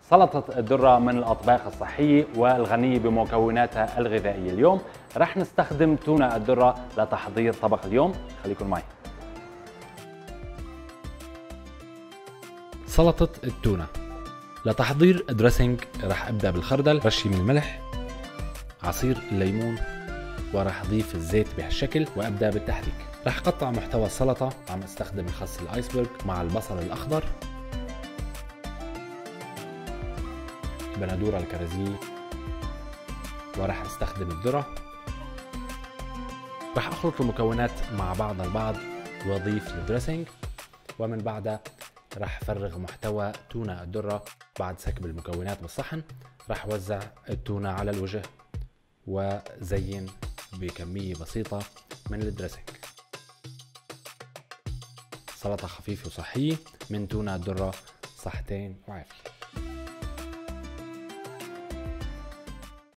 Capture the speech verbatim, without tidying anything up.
سلطة الذرة من الأطباق الصحية والغنية بمكوناتها الغذائية. اليوم رح نستخدم تونة الذرة لتحضير طبق اليوم، خليكن معي. سلطة التونة. لتحضير دريسنج رح أبدأ بالخردل، رشي من الملح، عصير الليمون، ورح أضيف الزيت بهالشكل وأبدأ بالتحريك. رح قطع محتوى السلطة، عم استخدم الخس الايسبرغ مع البصل الأخضر، بندورة الكرزية، ورح استخدم الذرة. رح أخلط المكونات مع بعض البعض وأضيف الدريسنج، ومن بعدها رح فرغ محتوى تونة الذرة. بعد سكب المكونات بالصحن رح وزع التونة على الوجه وزين بكمية بسيطة من الدريسنج. سلطة خفيفة وصحية من تونة الذرة، صحتين وعافية.